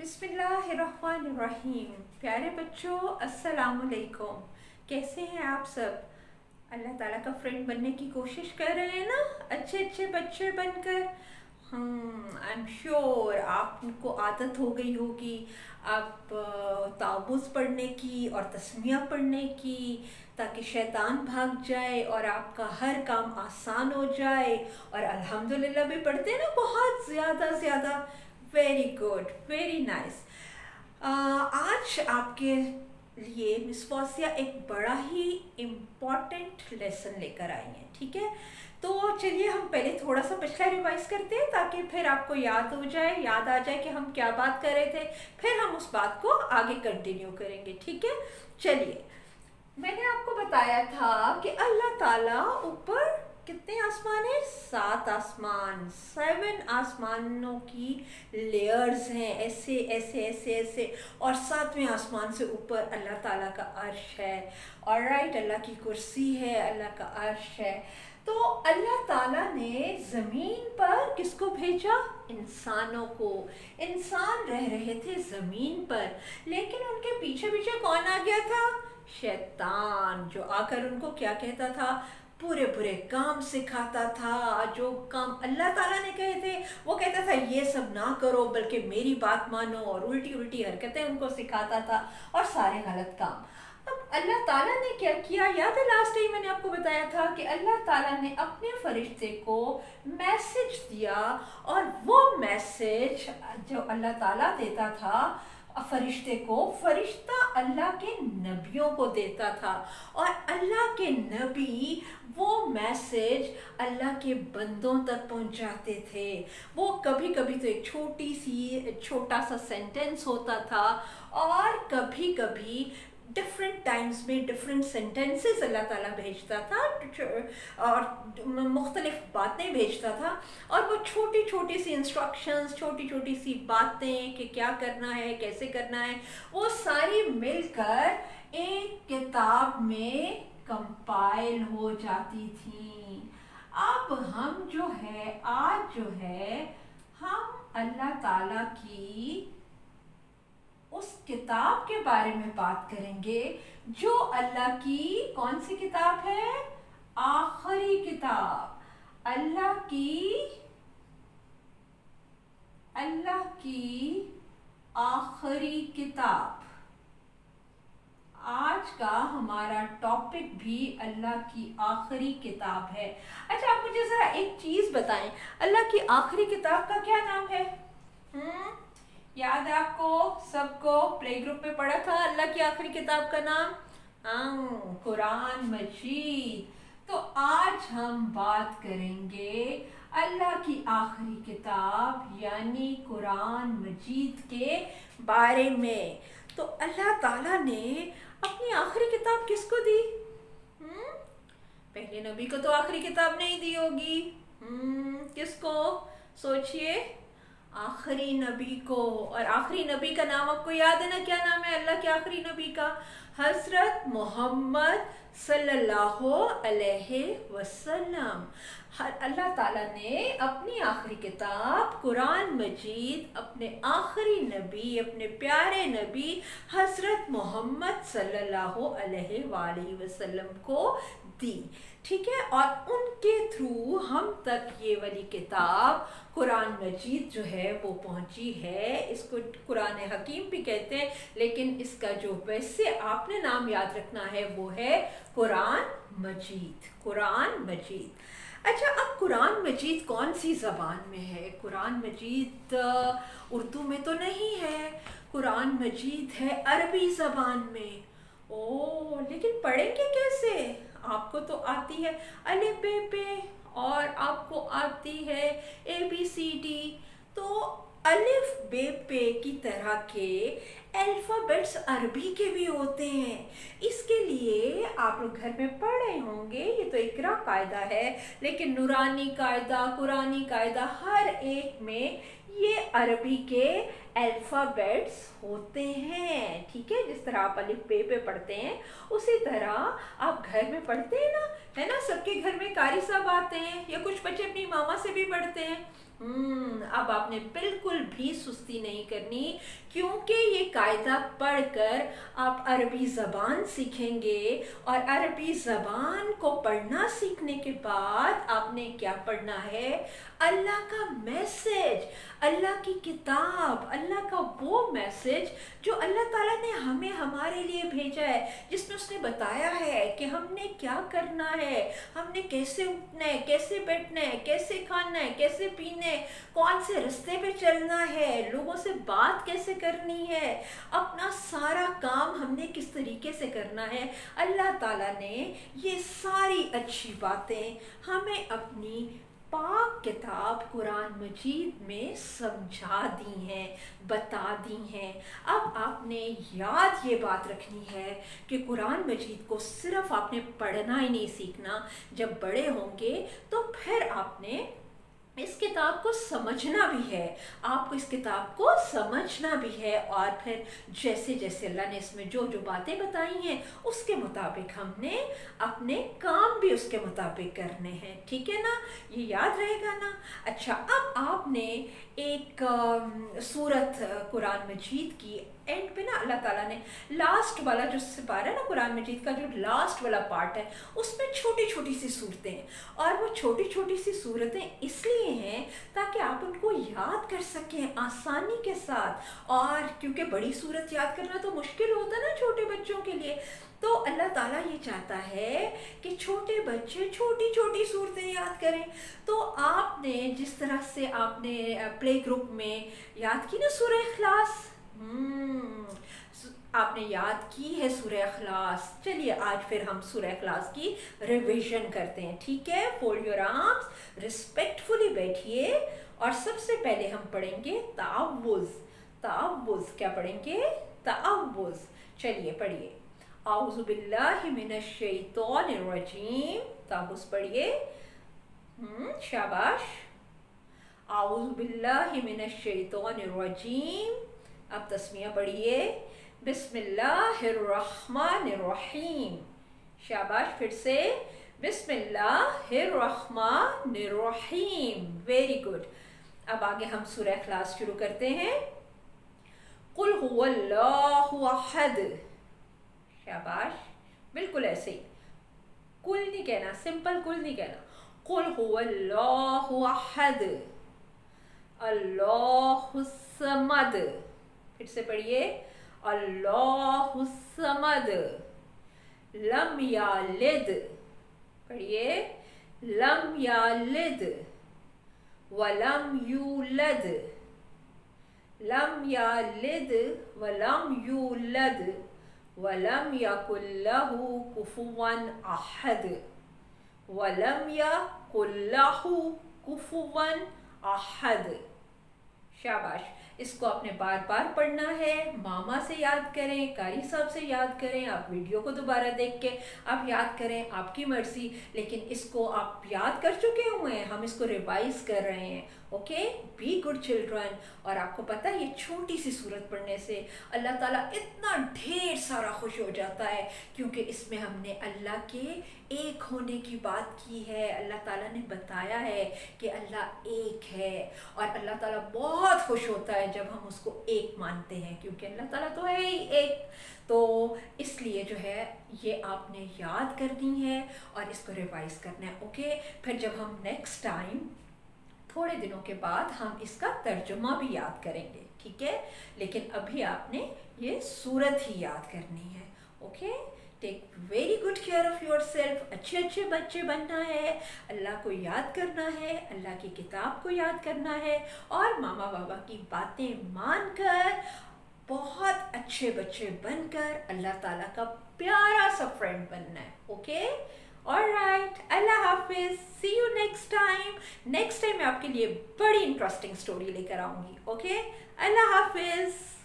बिस्मिल्लाहिर्रहमानिर्रहीम। प्यारे बच्चों, अस्सलामुअलैकुम। कैसे हैं आप सब? अल्लाह ताला का फ्रेंड बनने की कोशिश कर रहे हैं ना, अच्छे अच्छे बच्चे बनकर। आई एम श्योर आपको आदत हो गई होगी आप ताबूज़ पढ़ने की और तस्मिया पढ़ने की, ताकि शैतान भाग जाए और आपका हर काम आसान हो जाए। और अल्हम्दुलिल्लाह भी पढ़ते हैं ना, बहुत ज़्यादा। Very good, very nice. आज आपके लिए मिस फौजिया एक बड़ा ही इम्पॉर्टेंट लेसन लेकर आई हैं, ठीक है? तो चलिए हम पहले थोड़ा सा पिछला रिवाइज करते हैं, ताकि फिर आपको याद आ जाए कि हम क्या बात कर रहे थे। फिर हम उस बात को आगे कंटिन्यू करेंगे, ठीक है? चलिए, मैंने आपको बताया था कि अल्लाह ताला ऊपर कितने आसमान है? 7 आसमान, 7 आसमानों की लेयर्स हैं, ऐसे। और 7वें आसमान से ऊपर अल्लाह ताला का अर्श है। ऑलराइट, अल्लाह की कुर्सी है, अल्लाह का अर्श है। तो अल्लाह ताला ने ज़मीन पर किसको भेजा? इंसानों को। इंसान रह रहे थे ज़मीन पर, लेकिन उनके पीछे पीछे कौन आ गया था? शैतान, जो आकर उनको क्या कहता था? बुरे काम सिखाता था। जो काम अल्लाह ताला ने कहे थे वो कहता था ये सब ना करो, बल्कि मेरी बात मानो, और उल्टी हरकतें उनको सिखाता था, और सारे गलत काम। अब अल्लाह ताला ने क्या किया? याद है लास्ट टाइम मैंने आपको बताया था कि अल्लाह ताला ने अपने फरिश्ते को मैसेज दिया, और वो मैसेज जो अल्लाह ताला देता था फरिश्ते को, फरिश्ता अल्लाह के नबियों को देता था, और अल्लाह के नबी वो मैसेज अल्लाह के बंदों तक पहुंचाते थे। वो कभी कभी तो एक छोटा सा सेंटेंस होता था, और कभी कभी डिफरेंट टाइम्स में डिफरेंट सेंटेंसेस अल्लाह ताला भेजता था, और मुख्तलिफ बातें भेजता था। और वो छोटी सी इंस्ट्रक्शंस, छोटी सी बातें कि क्या करना है, कैसे करना है, वो सारी मिलकर एक किताब में कंपाइल हो जाती थी। अब हम आज हम अल्लाह ताला की उस किताब के बारे में बात करेंगे, जो अल्लाह की कौन सी किताब है? आखिरी किताब। अल्लाह की आखिरी किताब। आज का हमारा टॉपिक भी अल्लाह की आखिरी किताब है। अच्छा, आप मुझे जरा एक चीज बताएं, अल्लाह की आखिरी किताब का क्या नाम है? याद है आपको सबको? प्ले ग्रुप में पढ़ा था अल्लाह की आखिरी किताब का नाम? कुरान मजीद। तो आज हम बात करेंगे अल्लाह की आखिरी किताब यानी कुरान मजीद के बारे में। तो अल्लाह ताला ने अपनी आखिरी किताब किसको दी? पहले नबी को तो आखिरी किताब नहीं दी होगी। किसको? सोचिए, आखिरी नबी को। और आखिरी नबी का नाम आपको याद है ना? क्या नाम है अल्लाह के आखिरी नबी का? हजरत मोहम्मद सल्लल्लाहु अलैहि वसल्लम। अल्लाह ताला ने अपनी आखिरी किताब कुरान मजीद अपने आखिरी नबी, अपने प्यारे नबी हजरत मोहम्मद सल्लल्लाहु अलैहि वसल्लम को दी, ठीक है? और उनके थ्रू हम तक ये वाली किताब कुरान मजीद जो है वो पहुंची है। इसको कुरान हकीम भी कहते हैं, लेकिन इसका जो वैसे आपने नाम याद रखना है वो है कुरान मजीद। कुरान मजीद। अच्छा, अब कुरान मजीद कौन सी ज़बान में है? कुरान मजीद उर्दू में तो नहीं है, कुरान मजीद है अरबी ज़बान में। ओह, लेकिन पढ़ेंगे कैसे? आपको तो आती है अलिफ बे पे, और आपको आती है ABCD। तो अलिफ बे पे की तरह के अल्फ़ाबेट्स अरबी के भी होते हैं। इसके लिए आप लोग घर में पढ़ रहे होंगे, ये तो इकरा कायदा है, लेकिन नूरानी कायदा, कुरानी कायदा, हर एक में ये अरबी के अल्फ़ाबेट्स होते हैं, ठीक है? जिस तरह आप अलिफ बे पे पढ़ते हैं, उसी तरह आप घर में पढ़ते हैं ना, है ना? सबके घर में कारी साहब आते हैं, या कुछ बच्चे अपनी मामा से भी पढ़ते हैं, अब आपने बिल्कुल भी सुस्ती नहीं करनी, क्योंकि ये कायदा पढ़कर आप अरबी ज़बान सीखेंगे, और अरबी ज़बान को पढ़ना सीखने के बाद आपने क्या पढ़ना है? अल्लाह का मैसेज, अल्लाह की किताब, अल्लाह का वो मैसेज जो अल्लाह ताला ने हमें हमारे लिए भेजा है, जिसमें उसने बताया है कि हमने क्या करना है, हमने कैसे उठना है, कैसे बैठना है, कैसे खाना है, कैसे पीना है, कौन से रास्ते पे चलना है, लोगों से बात कैसे करनी है, अपना सारा काम हमने किस तरीके से करना है। अल्लाह ताला ने ये सारी अच्छी बातें हमें अपनी पाक किताब कुरान मजीद में समझा दी हैं, बता दी हैं। अब आपने याद ये बात रखनी है कि कुरान मजीद को सिर्फ आपने पढ़ना ही नहीं सीखना, जब बड़े होंगे तो फिर आपने इस किताब को समझना भी है, आपको इस किताब को समझना भी है, और फिर जैसे जैसे अल्लाह ने इसमें जो जो बातें बताई हैं उसके मुताबिक हमने अपने काम भी उसके मुताबिक करने हैं। ठीक है ना, ये याद रहेगा ना। अच्छा, अब आपने एक सूरत कुरान मजीद की एंड पे ना अल्लाह ताला ने लास्ट वाला जो सिपारा है ना कुरान मजीद का, जो लास्ट वाला पार्ट है, उसमें छोटी छोटी सी सूरतें हैं, और वो छोटी छोटी सी सूरतें इसलिए हैं ताकि आप उनको याद कर सकें आसानी के साथ। और क्योंकि बड़ी सूरत याद करना तो मुश्किल होता है ना छोटे बच्चों के लिए, तो अल्लाह ताला ये चाहता है कि छोटे बच्चे छोटी छोटी सूरतें याद करें। तो आपने जिस तरह से आपने प्ले ग्रुप में याद की ना सूरह इखलास, आपने याद की है सूरह इखलास। चलिए आज फिर हम सूरह इखलास की रिवीजन करते हैं। ठीक है, फोल्ड योर आर्म्स, रिस्पेक्टफुली बैठिए, और सबसे पहले हम पढ़ेंगे तावुज़। तावुज़ क्या पढ़ेंगे? तावुज़। चलिए पढ़िए, आऊज़ु बिल्लाहि मिनश शैतानिर रजीम। तावुज़ पढ़िए, शाबाश। आऊज़ु बिल्लाहि मिनश शैतानिर रजीम। अब तस्मिया पढ़िए, बिस्मिल्लाहिर्रहमानिर्रहीम। शाबाश, फिर से बिस्मिल्लाहिर्रहमानिर्रहीम। Very good. अब आगे हम सूरह इखलास शुरू करते हैं। कुल हुवल्लाहु अहद। शाबाश, बिल्कुल ऐसे ही, कुल नहीं कहना, सिंपल कुल नहीं कहना। कुल हुवल्लाहु अहद, अल्लाहुस समद। फिर से पढ़िए, अल्लाहुस समद, लम यालिद। पढ़िए, लम यालिद, वलम यूलद, लम यालिद वलम यूलद, वलम यकुल लहू कुफुवन अहद, वलम यकुल लहू कुफुवन अहद। शाबाश, इसको आपने बार बार पढ़ना है, मामा से याद करें, कारी साहब से याद करें, आप वीडियो को दोबारा देख के आप याद करें, आपकी मर्जी। लेकिन इसको आप याद कर चुके हुए हैं, हम इसको रिवाइज कर रहे हैं। Okay, be good children. और आपको पता है ये छोटी सी सूरत पढ़ने से अल्लाह ताला इतना ढेर सारा खुश हो जाता है, क्योंकि इसमें हमने अल्लाह के एक होने की बात की है। अल्लाह ताला ने बताया है कि अल्लाह एक है, और अल्लाह ताला बहुत खुश होता है जब हम उसको एक मानते हैं, क्योंकि अल्लाह ताला तो है ही एक। तो इसलिए जो है ये आपने याद करनी है और इसको रिवाइज करना है। ओके, फिर जब हम नेक्स्ट टाइम थोड़े दिनों के बाद हम इसका तर्जुमा भी याद करेंगे। ठीक है, लेकिन अभी आपने ये सूरत ही याद करनी है। Okay, take very good care of yourself. अच्छे अच्छे बच्चे बनना है, अल्लाह को याद करना है, अल्लाह की किताब को याद करना है, और मामा बाबा की बातें मानकर बहुत अच्छे बच्चे बनकर अल्लाह ताला का प्यारा सा फ्रेंड बनना है। ओके, ऑलराइट, अल्लाह हाफिज, see you next time. Next time मैं आपके लिए बड़ी इंटरेस्टिंग स्टोरी लेकर आऊँगी। ओके, अल्लाह हाफिज।